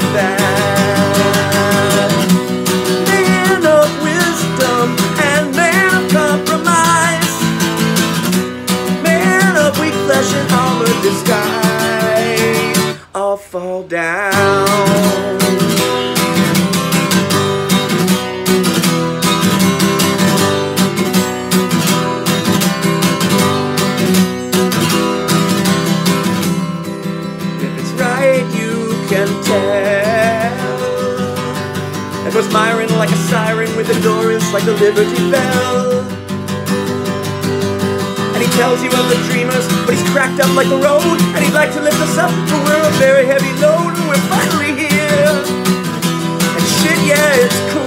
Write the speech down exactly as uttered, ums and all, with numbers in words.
that. Man of wisdom and man of compromise, man of weak flesh and armored disguise, all fall down. Can tell it was Myron, like a siren with endurance like the Liberty Bell. And he tells you of the dreamers, but he's cracked up like the road, and he'd like to lift us up, but we're a very heavy load, and we're finally here. And shit, yeah, it's cool.